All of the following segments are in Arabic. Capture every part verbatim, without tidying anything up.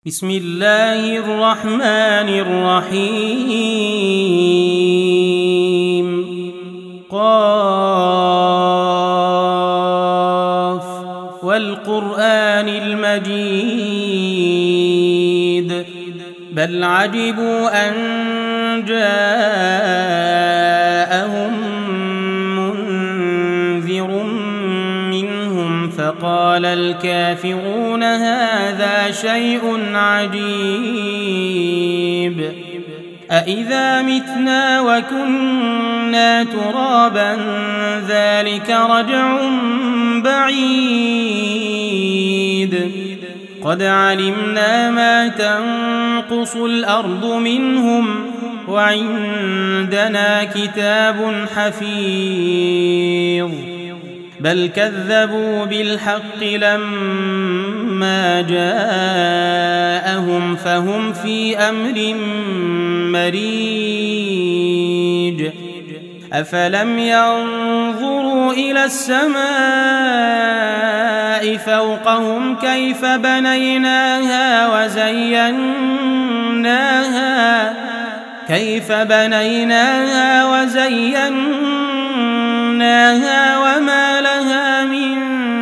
بسم الله الرحمن الرحيم قاف والقرآن المجيد بل عجبوا أن جاءهم منذر منهم فقال الكافرون هذا شيء عجيب أإذا متنا وكنا ترابا ذلك رجع بعيد قد علمنا ما تنقص الأرض منهم وعندنا كتاب حفيظ بل كذبوا بالحق لما جاءهم فهم في أمر مريج أفلم ينظروا إلى السماء فوقهم كيف بنيناها وزيناها كيف بنيناها وزيناها وما لها من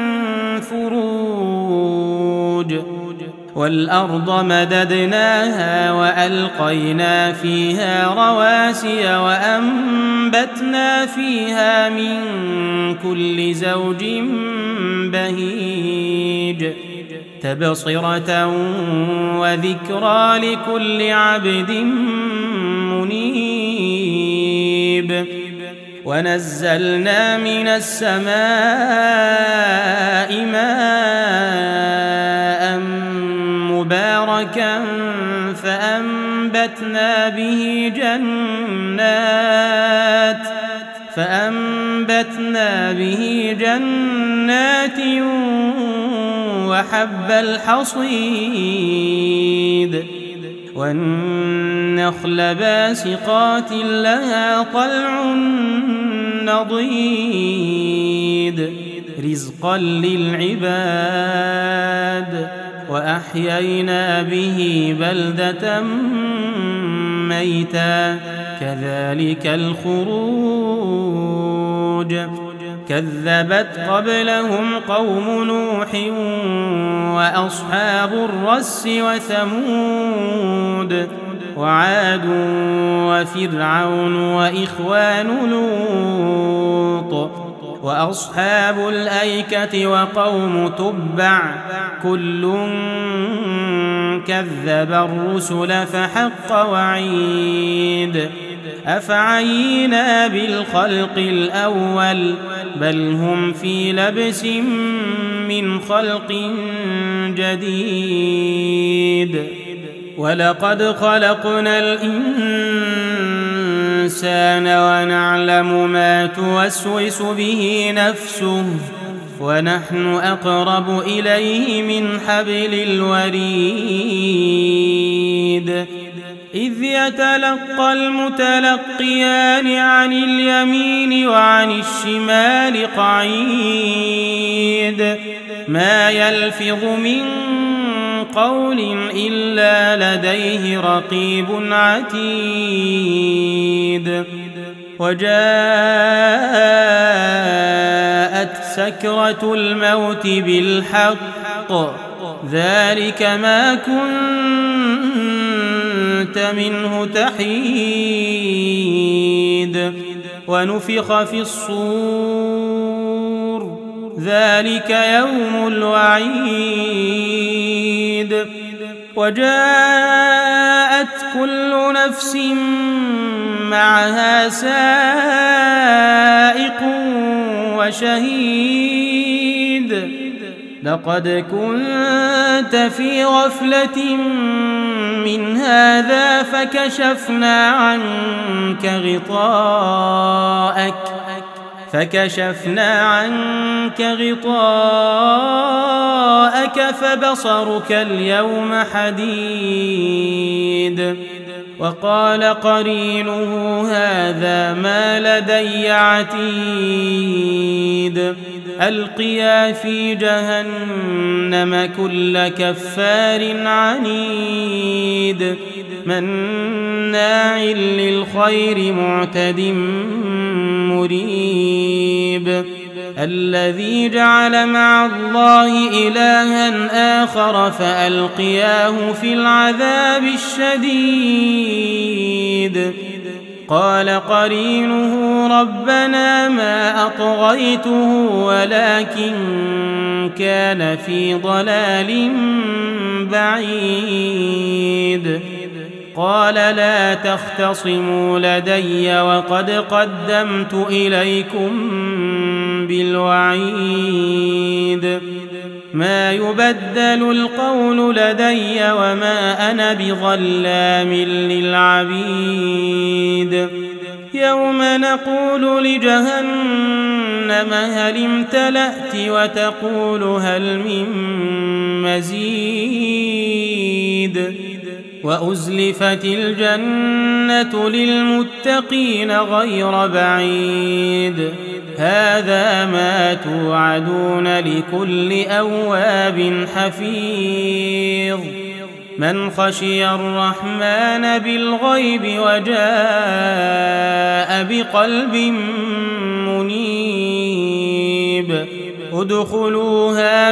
فروج والأرض مددناها وألقينا فيها رواسي وأنبتنا فيها من كل زوج بهيج تبصرة وذكرى لكل عبد منيب ونزلنا من السماء ماء مباركا فأنبتنا به جنات فأنبتنا به جنات وحب الحصيد والنخل باسقات لها طلع نضيد رزقا للعباد وأحيينا به بلدة ميتا كذلك الخروج كذبت قبلهم قوم نوح وأصحاب الرس وثمود وعاد وفرعون وإخوان لوط وأصحاب الأيكة وقوم تبع كل كذب الرسل فحق وعيد أفعينا بالخلق الأول بل هم في لبس من خلق جديد ولقد خلقنا الإنسان ونعلم ما توسوس به نفسه ونحن أقرب إليه من حبل الوريد إذ يتلقى المتلقيان عن اليمين وعن الشمال قعيد ما يلفظ من قول إلا لديه رقيب عتيد وجاءت سكرة الموت بالحق ذلك ما كنت منه تحيد ونفخ في الصور ذلك يوم الوعيد وجاءت كل نفس معها سائق وشهيد لقد كنت في غفلة من هذا فكشفنا عنك غطاءك فكشفنا عنك غطاءك فبصرك اليوم حديد وقال قرينه هذا ما لدي عتيد ألقيا في جهنم كل كفار عنيد مناع للخير معتد مريب الذي جعل مع الله إلها آخر فألقياه في العذاب الشديد قال قرينه ربنا ما أطغيته ولكن كان في ضلال بعيد قال لا تختصموا لدي وقد قدمت إليكم بالوعيد ما يبدل القول لدي وما أنا بظلام للعبيد يوم نقول لجهنم هل امتلأت وتقول هل من مزيد وأزلفت الجنة للمتقين غير بعيد هذا ما توعدون لكل أواب حفيظ من خشي الرحمن بالغيب وجاء بقلب منيب ادخلوها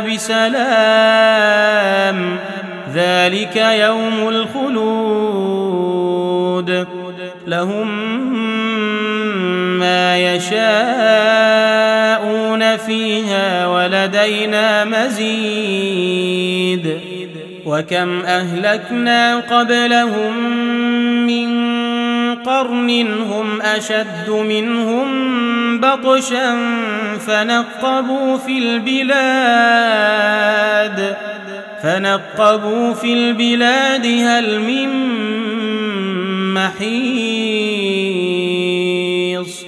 بسلام ذلك يوم الخلود لهم ما يشاءون فيها ولدينا مزيد وكم أهلكنا قبلهم من قرن هم أشد منهم بطشا فنقبوا في البلاد فنقبوا في البلاد هل من محيص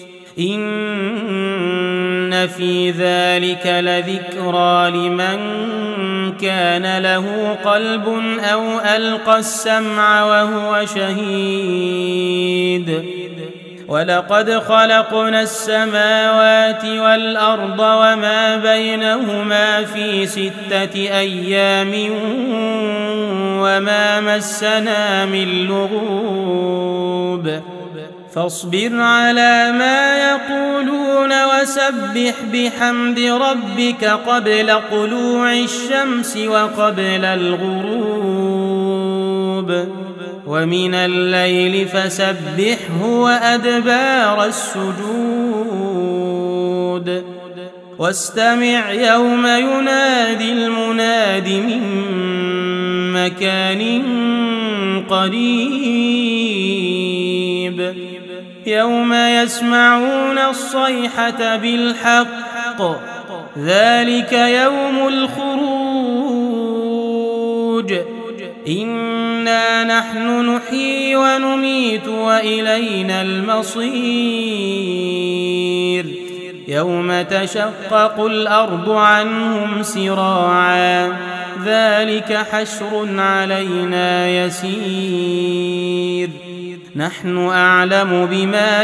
إن في ذلك لذكرى لمن كان له قلب أو ألقى السمع وهو شهيد ولقد خلقنا السماوات والأرض وما بينهما في ستة أيام وما مسنا من لغوب فاصبر على ما يقولون وسبح بحمد ربك قبل طلوع الشمس وقبل الغروب ومن الليل فسبحه وأدبار السجود واستمع يوم ينادي المناد من مكان قريب يوم يسمعون الصيحة بالحق ذلك يوم الخروج إنا نحن نحيي ونميت وإلينا المصير يوم تشقق الأرض عنهم سراعا ذلك حشر علينا يسير نحن أعلم بما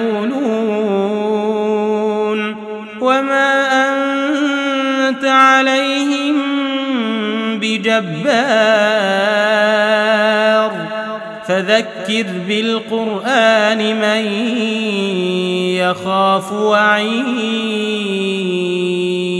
يقولون وما أنت عليهم بجبار فذكر بالقرآن من يخاف وعيد